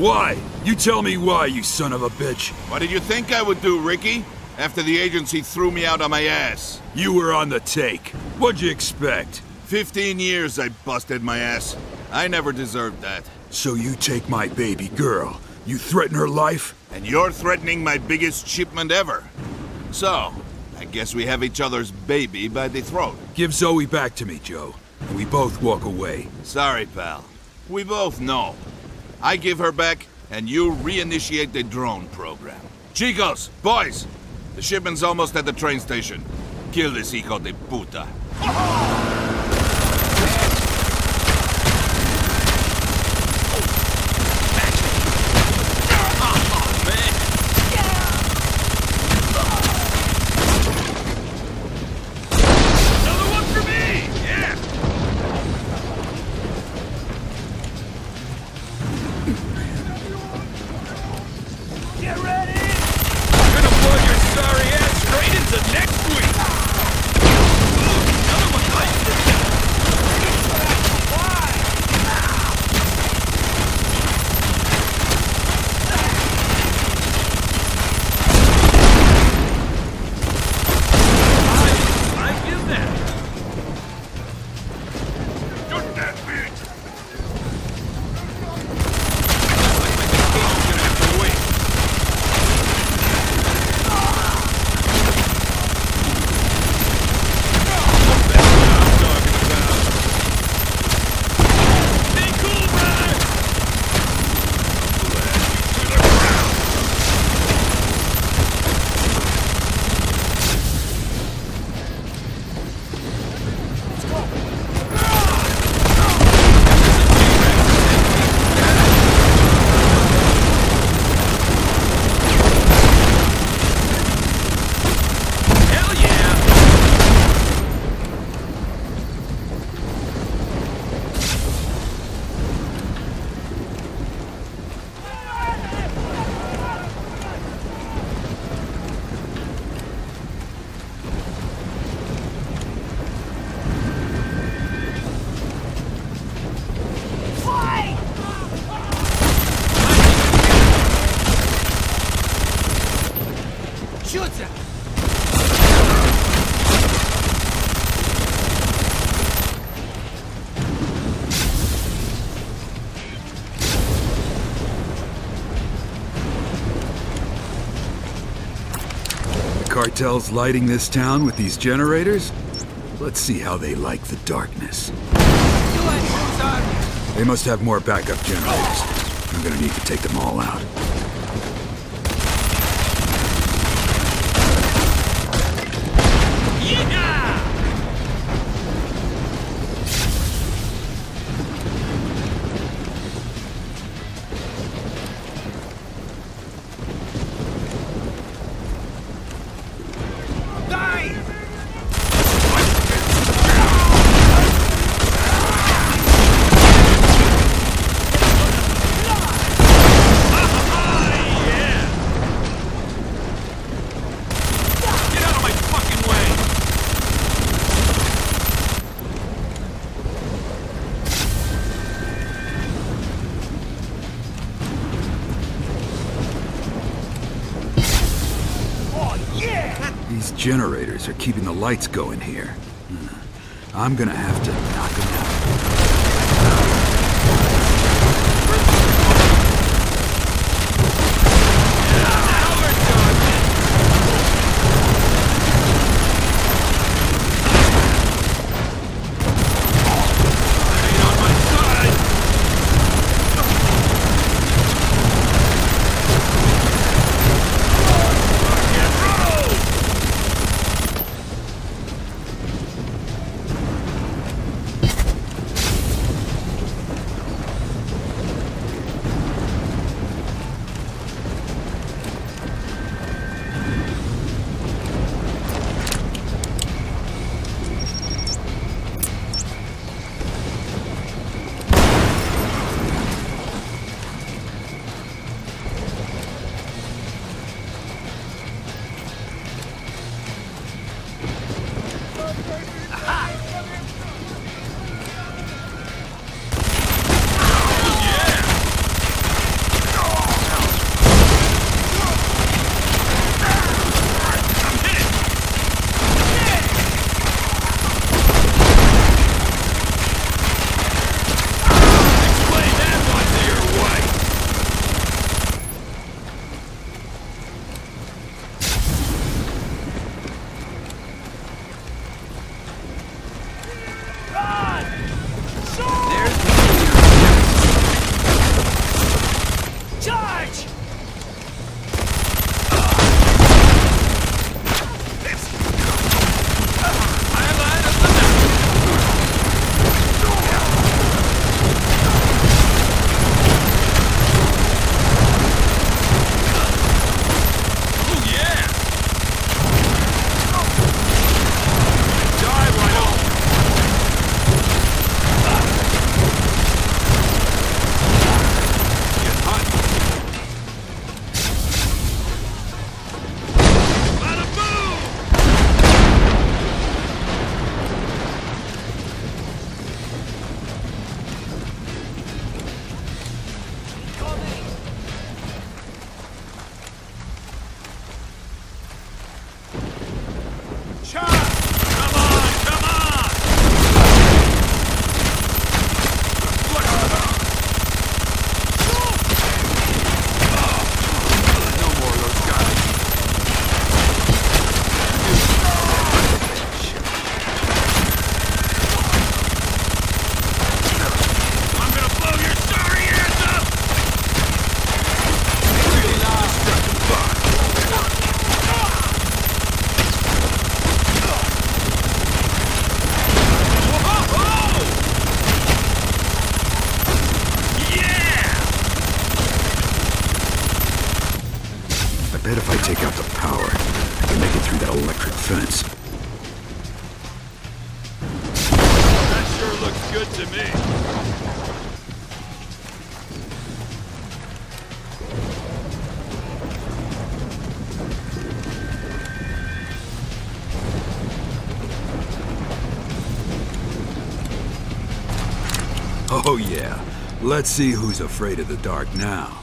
Why? You tell me why, you son of a bitch. What did you think I would do, Ricky? After the agency threw me out on my ass. You were on the take. What'd you expect? 15 years I busted my ass. I never deserved that. So you take my baby girl. You threaten her life? And you're threatening my biggest shipment ever. So, I guess we have each other's baby by the throat. Give Zoe back to me, Joe. And we both walk away. Sorry, pal. We both know. I give her back, and you reinitiate the drone program. Chicos, boys! The shipment's almost at the train station. Kill this hijo de puta. Cartel's lighting this town with these generators? Let's see how they like the darkness. They must have more backup generators. I'm gonna need to take them all out. These generators are keeping the lights going here. I'm gonna have to knock them out. good to me. Oh yeah. Let's see who's afraid of the dark now.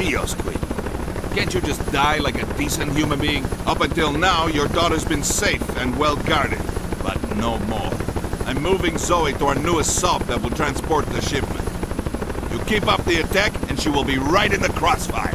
Dios, Queen. Can't you just die like a decent human being? Up until now, your daughter's been safe and well guarded, but no more. I'm moving Zoe to our newest sub that will transport the shipment. You keep up the attack, and she will be right in the crossfire.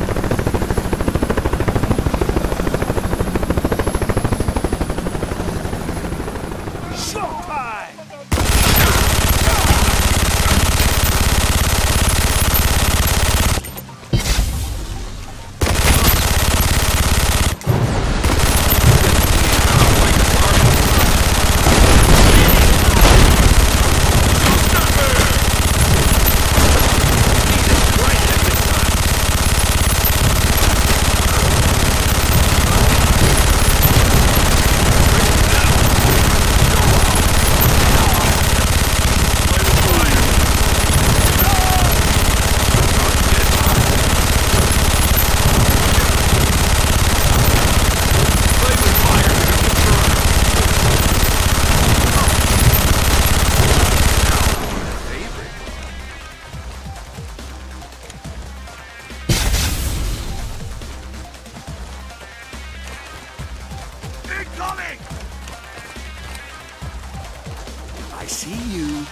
I see you.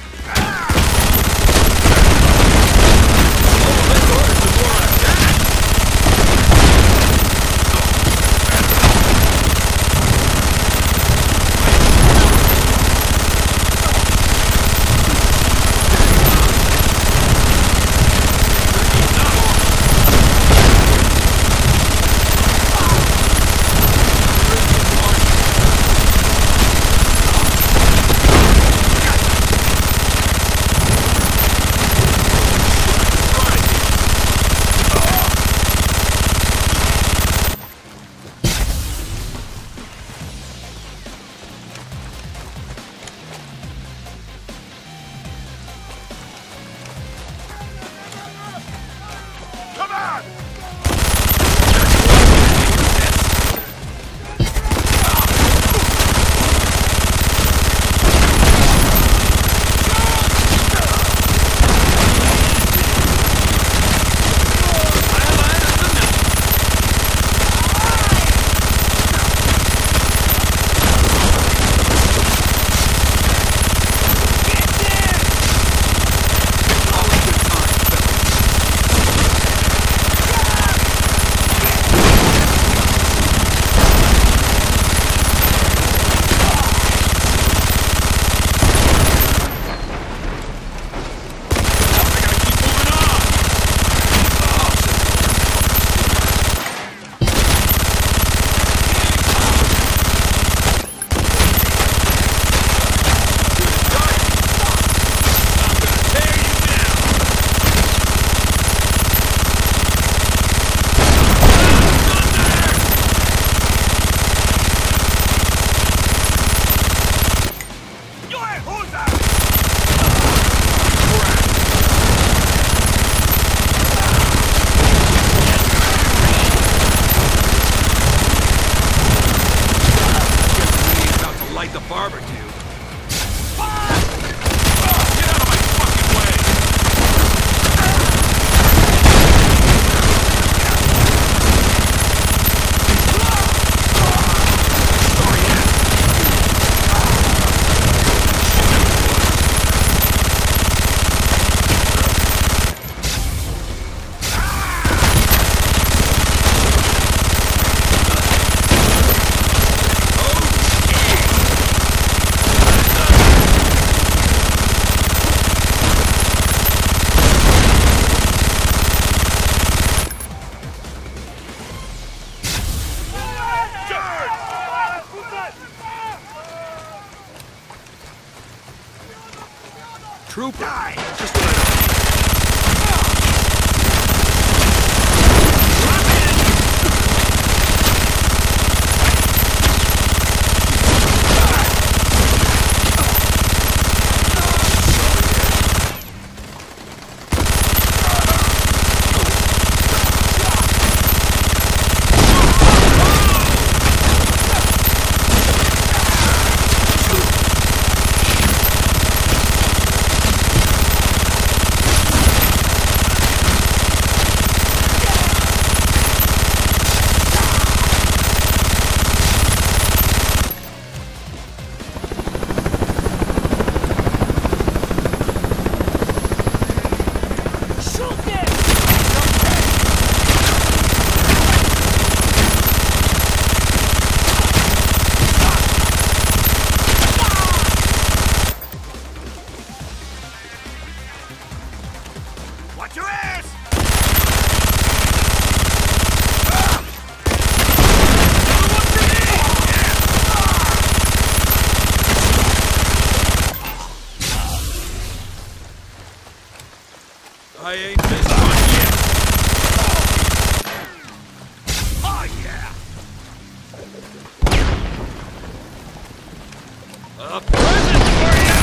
Trooper! Die! Just I ain't missed one yet. Oh, yeah. A present for you!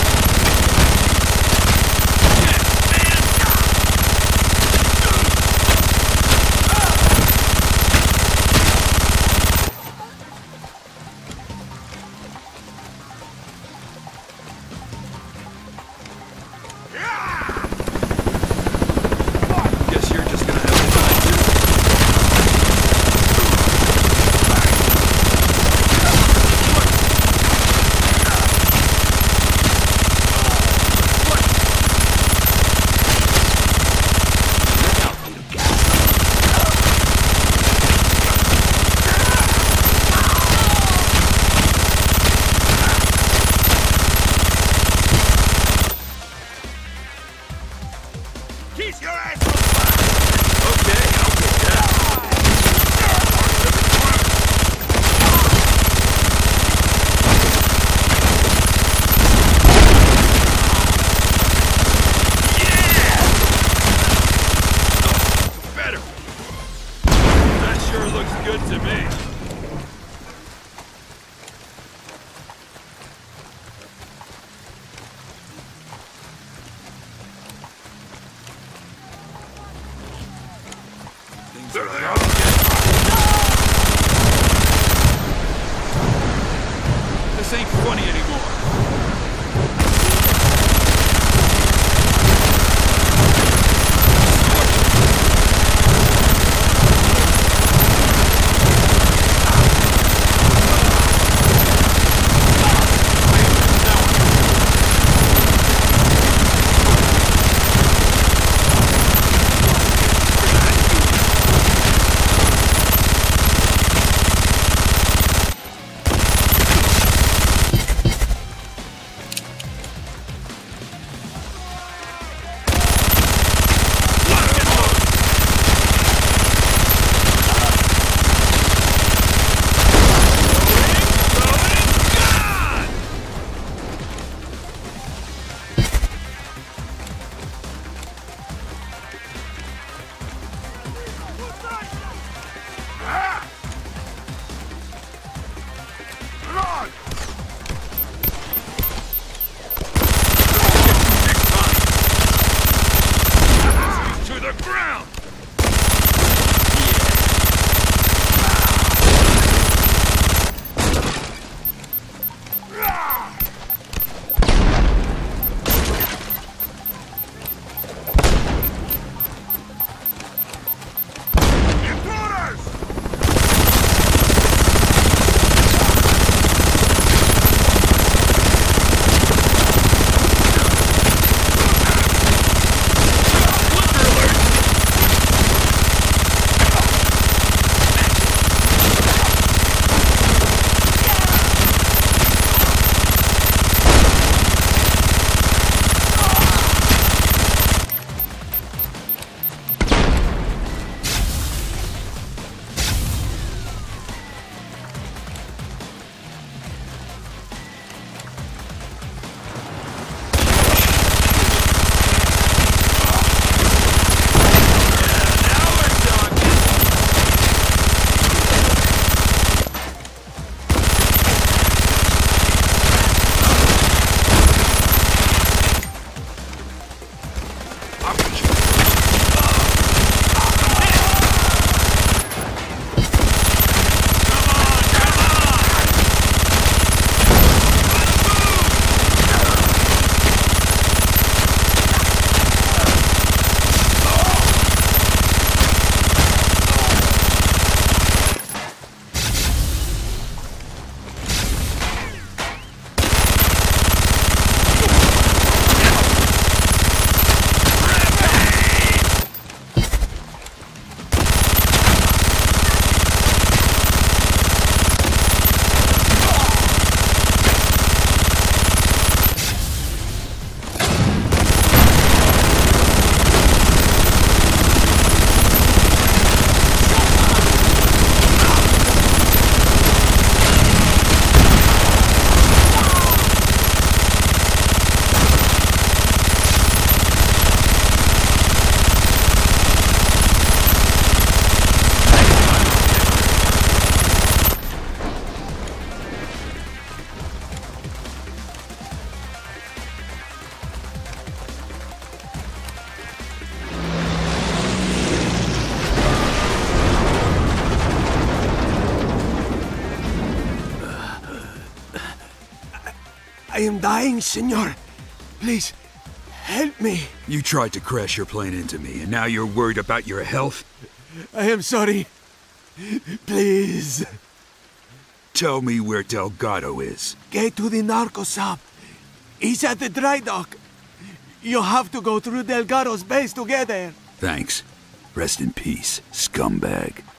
Guess you're just gonna have to die too. Keep your ass on fire! Okay, I'll take that. Better! That sure looks good to me. Things There are they about are. to get This ain't funny anymore. I am dying, senor. Please, help me. You tried to crash your plane into me, and now you're worried about your health? I am sorry. Please. Tell me where Delgado is. Get to the narco sub. He's at the dry dock. You have to go through Delgado's base to get there. Thanks. Rest in peace, scumbag.